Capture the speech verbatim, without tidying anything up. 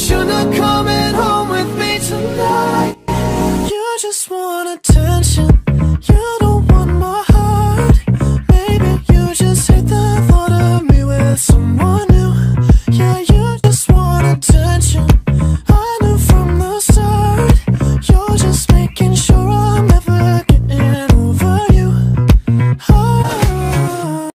you're not coming home with me tonight. You just want attention, you